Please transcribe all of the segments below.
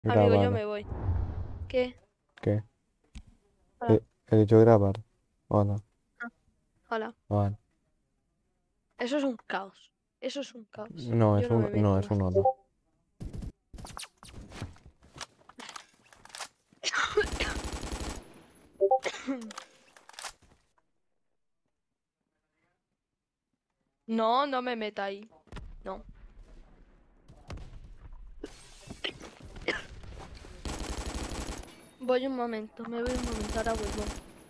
Amigo, yo Grabar. me voy. ¿Qué? ¿Qué? Hola. He dicho grabar. Hola. Ah, hola. Vale. Eso es un caos. Eso es un caos. No, Yo no me no, meto es más. un hola. No, no me meta ahí. No. Voy un momento, me voy un momento, ahora vuelvo.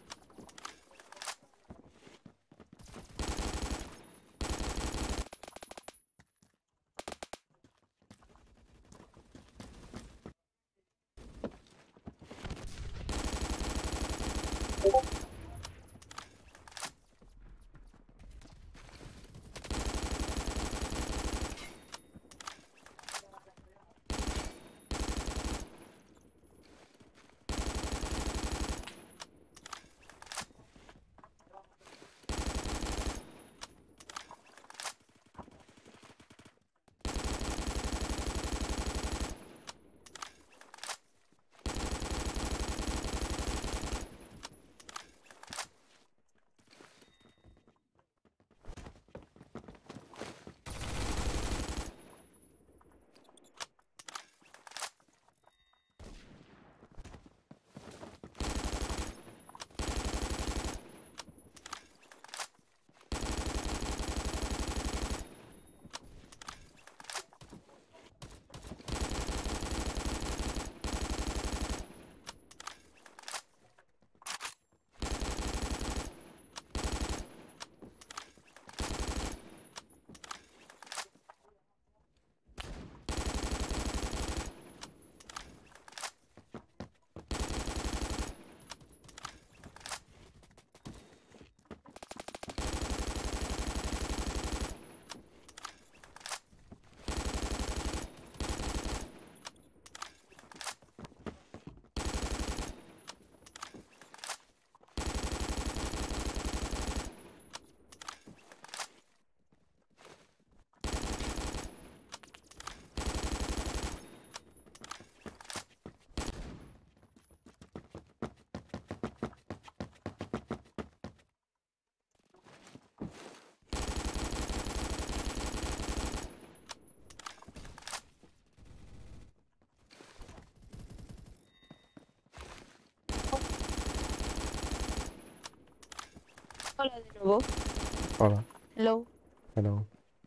Hola de nuevo. Hola. Hello. Hello.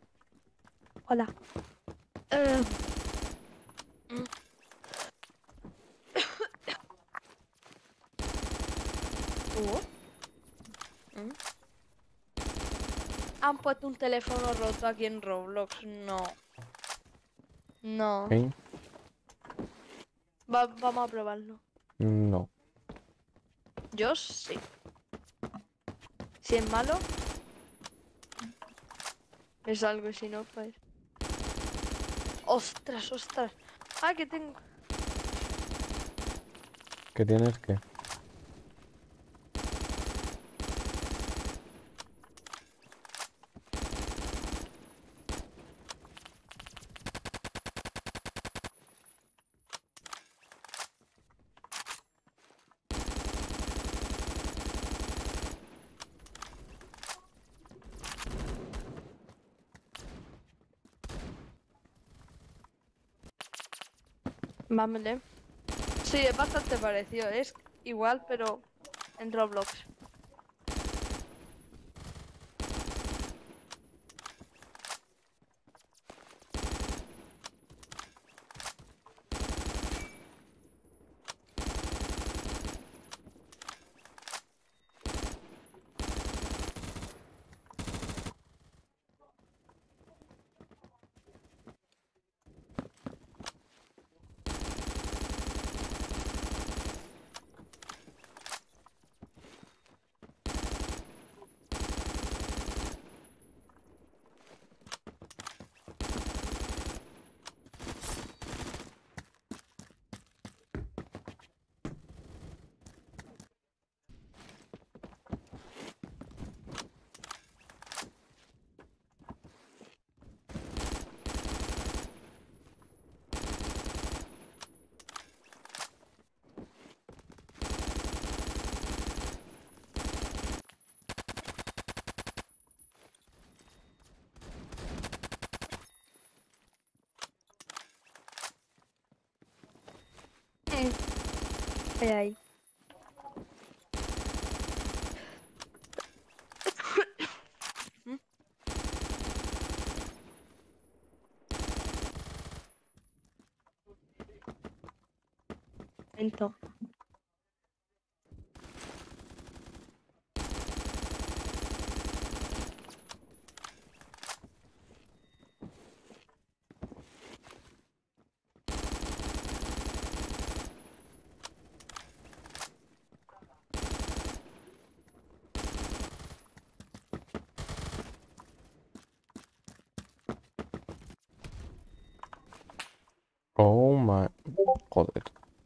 Hola. Eh, mm, ¿oh? ¿Mm? Han puesto un teléfono roto aquí en Roblox. No. No. ¿Eh? Vamos a probarlo. No. Yo sí. Si es malo, es algo y si no, pues. ¡Ostras, ostras! Ah, que tengo. ¿Qué tienes que? Vámonos. Sí, es bastante parecido. Es igual, pero en Roblox. Ay, ay. Lento. Oh my. Joder.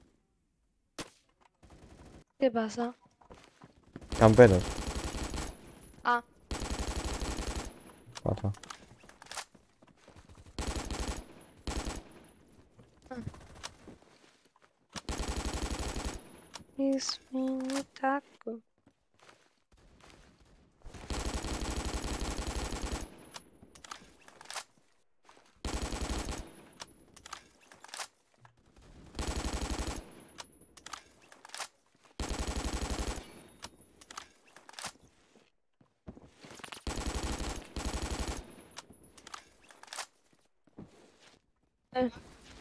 ¿Qué pasa? Camperos. Ah, Pasa. es mi taco. Eh,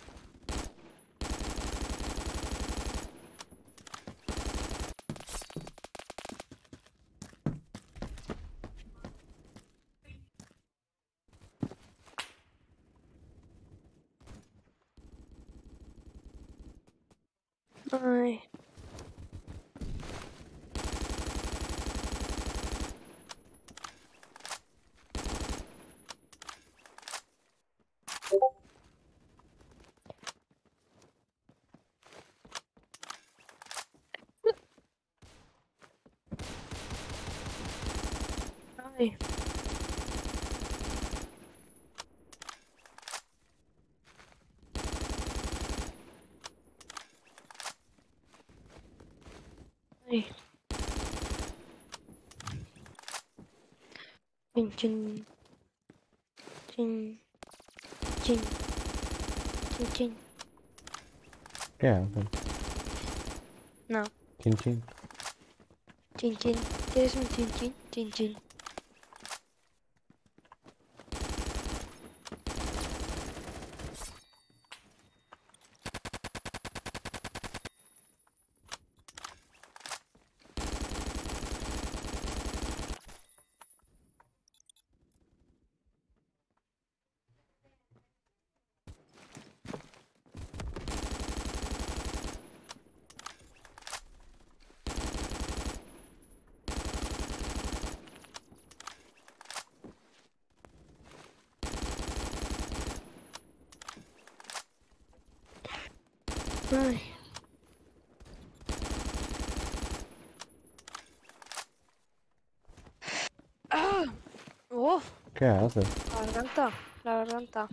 Ay. Ay. Ay. Chin, chin, chin, chin, chin, chin. ¿Qué hacen? No, Chin chin. chin, chin. ¿Quieres un chin, chin? Chin, chin. Ay. ¡Ah! ¡Oh! ¿Qué haces? La garganta, la garganta.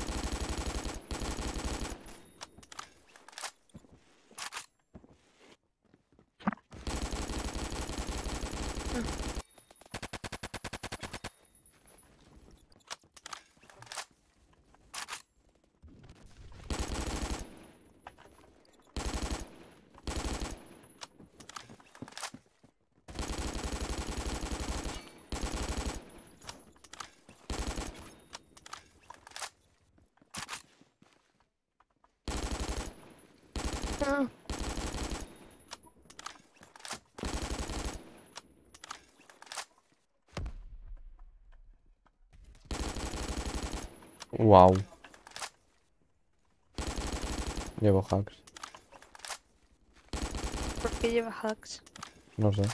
Ah. Wow. Llevo hacks. ¿Por qué lleva hacks? No sé.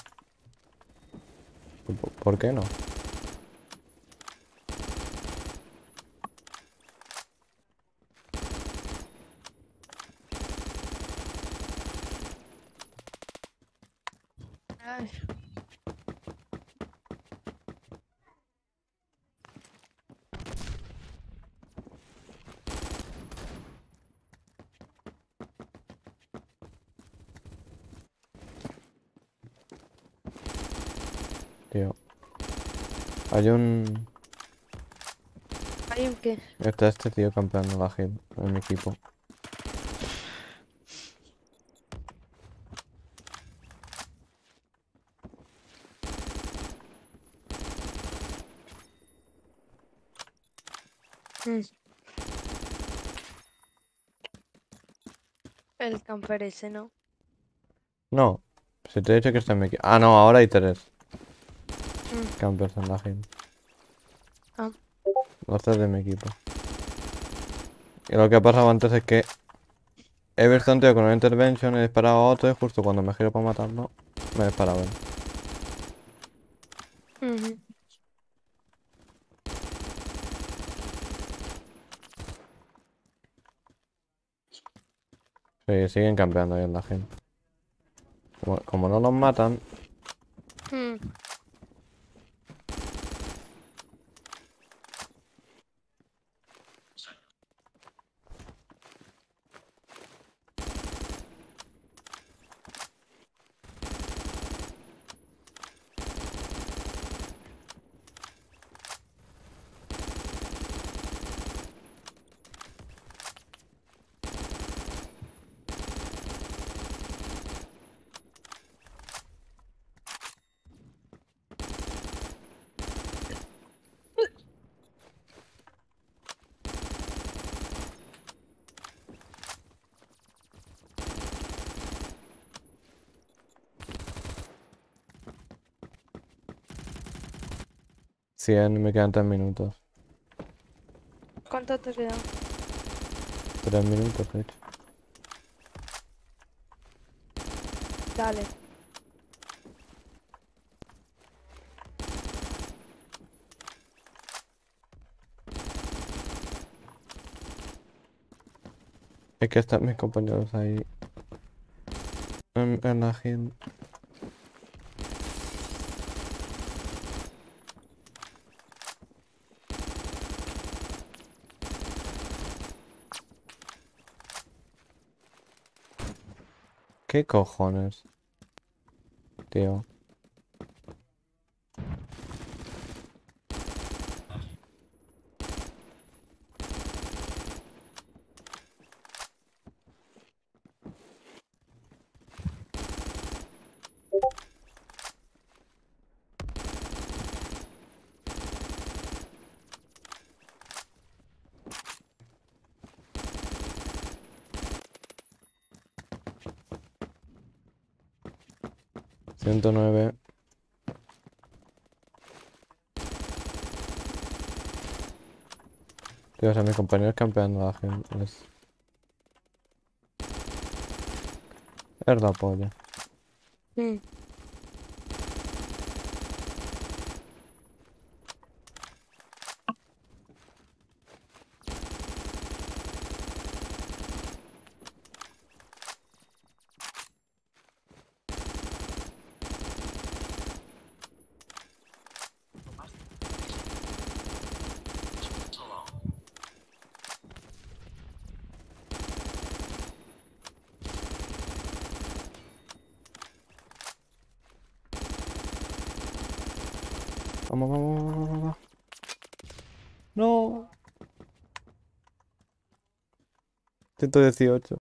¿Por qué no? Ay. Tío. Hay un... ¿Hay un qué? Está este tío campeando la heal en mi equipo. Mm. El camper ese, ¿no? No, si te he dicho que está en mi equipo. Ah, no, ahora hay 3 Mm. campers en la gente. Ah. Los 3 de mi equipo. Y lo que ha pasado antes es que he visto a un tío con una intervention, he disparado a otro y justo cuando me giro para matarlo, me he disparado a él. Ujú. Sí, siguen campeando ahí en la gente. Como no los matan, Mm. me quedan 3 minutos. ¿Cuánto te queda? 3 minutos, de hecho. Dale. Es que están mis compañeros ahí en la gente. ¿Qué cojones, tío? ...109... Tío, o sea, mis compañeros campeando a la gente. Es la polla. Mm. Vamos, vamos, vamos, vamos, vamos. No. 118.